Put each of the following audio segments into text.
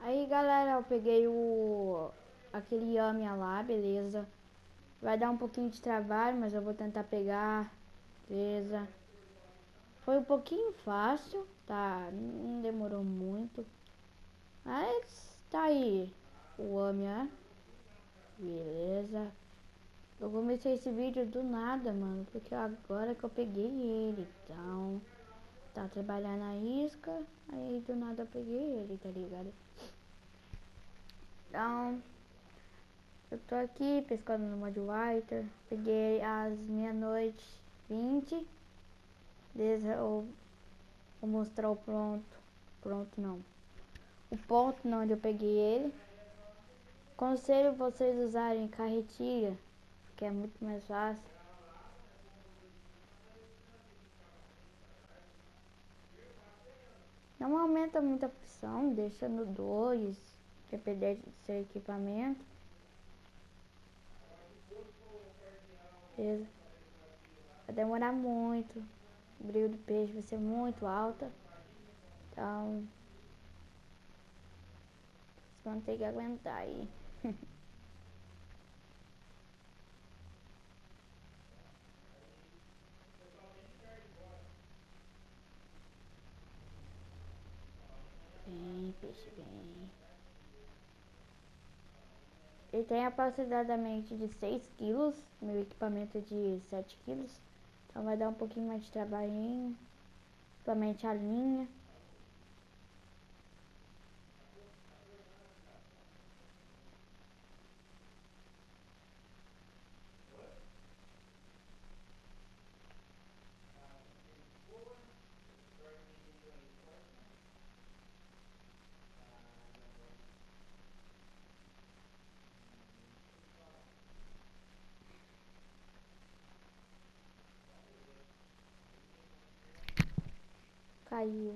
Aí galera, eu peguei aquele Yamia lá, beleza. Vai dar um pouquinho de trabalho, mas eu vou tentar pegar, beleza. Foi um pouquinho fácil, tá? Não demorou muito. Mas tá aí o Yamia, beleza. Eu comecei esse vídeo do nada, mano, porque agora que eu peguei ele, então tá trabalhando a isca, aí do nada eu peguei ele, tá ligado? Então, eu tô aqui pescando no Mudwater, peguei às meia-noite 20, beleza, eu vou mostrar o pronto não, o ponto onde eu peguei ele. Conselho vocês usarem carretilha, que é muito mais fácil. Não aumenta muito a pressão, deixa no 2, dependendo do seu equipamento. Beleza? Vai demorar muito, o brilho do peixe vai ser muito alta, então vocês vão ter que aguentar aí. Bem, peixe bem. Ele tem aproximadamente de 6 quilos, meu equipamento é de 7 quilos, então vai dar um pouquinho mais de trabalhinho, principalmente a linha. Caiu.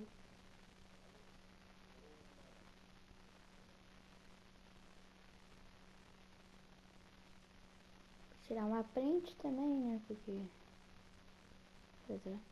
Vou tirar uma print também, né, porque... Pois é.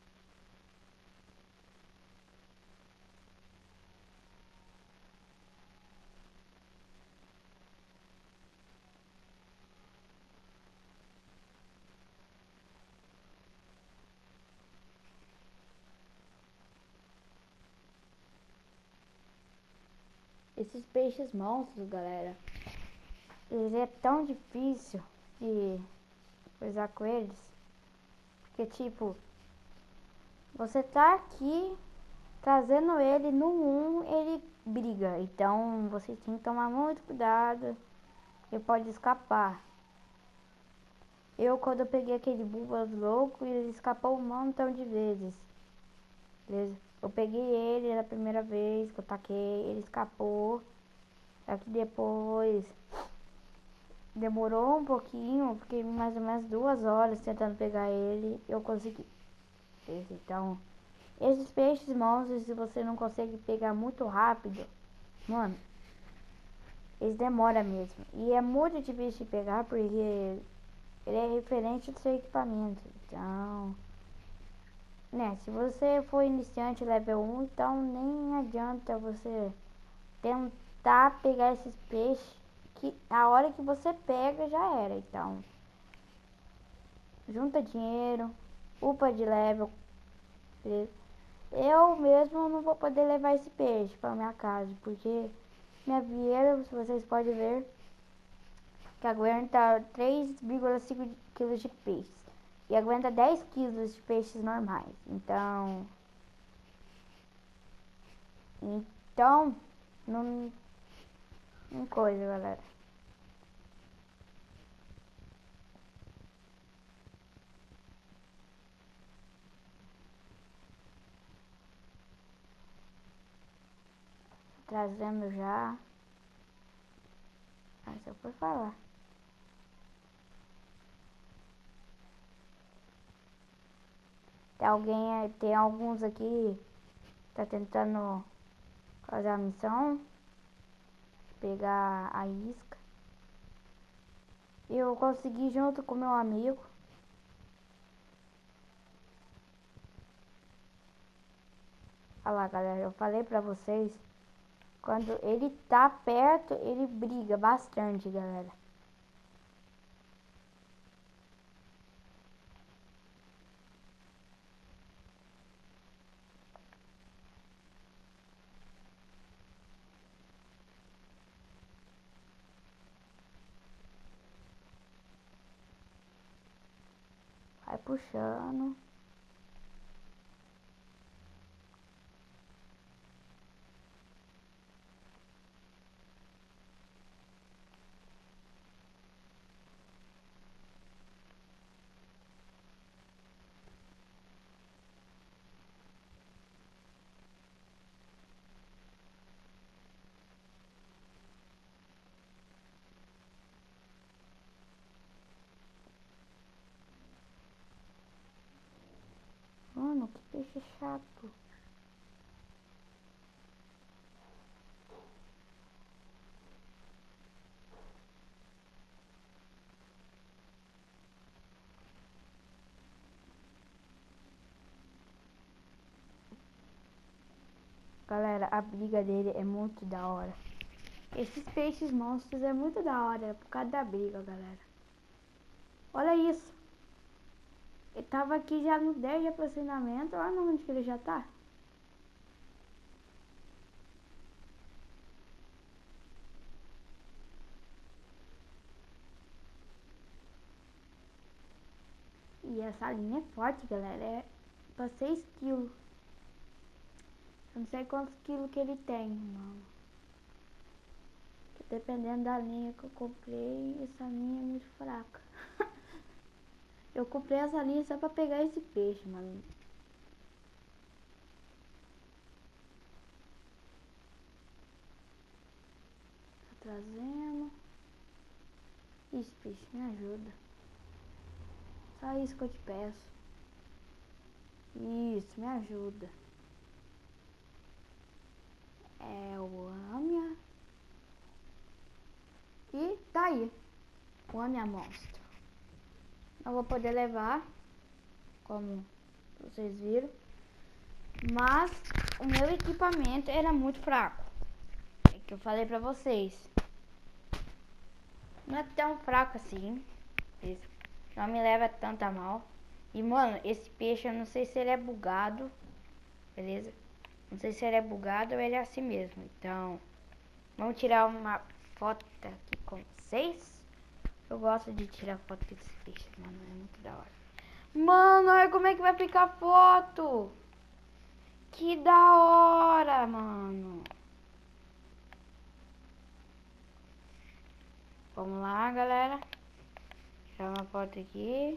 Esses peixes monstros, galera, eles é tão difícil de coisar com eles, porque tipo, você tá aqui trazendo ele no 1, ele briga, então vocês têm que tomar muito cuidado, ele pode escapar. Quando eu peguei aquele Bubas louco, ele escapou um montão de vezes, beleza? Eu peguei ele na primeira vez que eu taquei, ele escapou, só que depois demorou um pouquinho, fiquei mais ou menos 2 horas tentando pegar ele, eu consegui. Então, esses peixes monstros, se você não consegue pegar muito rápido, mano, eles demoram mesmo. E é muito difícil de pegar porque ele é referente do seu equipamento. Então, né, se você for iniciante level 1, então nem adianta você tentar pegar esses peixes, que a hora que você pega já era. Então, junta dinheiro, upa de level. Eu mesmo não vou poder levar esse peixe para minha casa, porque minha vieira, se vocês podem ver, que aguenta 3,5 kg de peixe e aguenta 10 kg de peixes normais. Então não coisa, galera. Trazendo já. Mas eu vou falar. Tem alguns aqui que tá tentando fazer a missão, pegar a isca. Eu consegui junto com meu amigo. Olha lá, galera, eu falei pra vocês Quando ele tá perto, ele briga bastante, galera. Vai puxando. Mano, que peixe chato. Galera, a briga dele é muito da hora. Esses peixes monstros é muito da hora por causa da briga, galera. Olha isso. Ele tava aqui já no 10 de aproximamento. Olha onde que ele já tá. E essa linha é forte, galera. É pra 6 quilos. Eu não sei quantos quilos que ele tem, mano. Dependendo da linha que eu comprei, essa linha é muito fraca. Eu comprei essa linha só pra pegar esse peixe, mano. Tá trazendo. Isso, peixe, me ajuda. Só isso que eu te peço. Isso, me ajuda. É o âmia. E tá aí. O âmia monstro. Não vou poder levar, como vocês viram. Mas o meu equipamento era muito fraco. É que eu falei pra vocês. Não é tão fraco assim. Isso. Não me leva tanto a mal. E, mano, esse peixe, eu não sei se ele é bugado. Beleza? Não sei se ele é bugado ou ele é assim mesmo. Então, vamos tirar uma foto aqui com vocês. Eu gosto de tirar foto desse peixe, mano. É muito da hora. Mano, olha como é que vai ficar a foto. Que da hora, mano. Vamos lá, galera. Tirar uma foto aqui.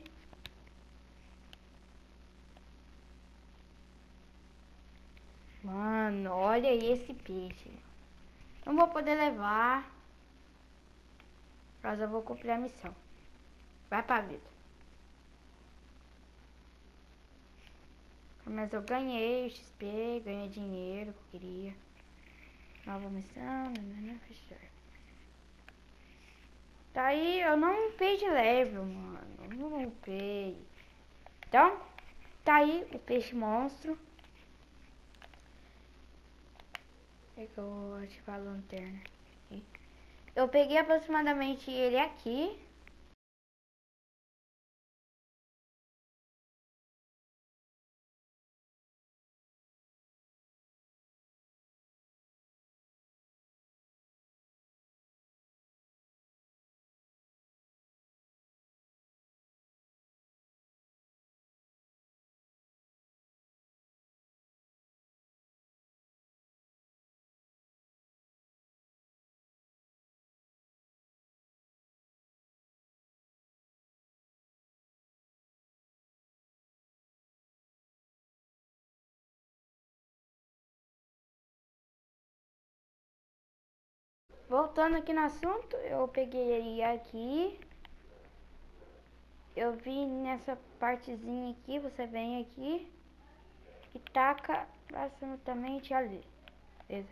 Mano, olha esse peixe. Não vou poder levar. Mas eu vou cumprir a missão. Vai pra vida. Mas eu ganhei o XP, ganhei dinheiro que eu queria. Nova missão, fechar. Tá aí, eu não upei de level, mano. Eu não upei. Então, tá aí o peixe monstro. É que eu vou ativar a lanterna aqui. Eu peguei aproximadamente ele aqui. Voltando aqui no assunto, eu peguei ele aqui. Eu vi nessa partezinha aqui, você vem aqui e taca absolutamente ali. Beleza?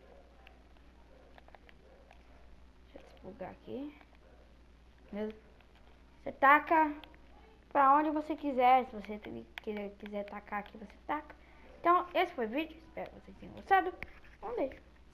Deixa eu desbugar aqui. Beleza? Você taca pra onde você quiser. Se você quiser tacar aqui, você taca. Então, esse foi o vídeo. Espero que vocês tenham gostado. Um beijo.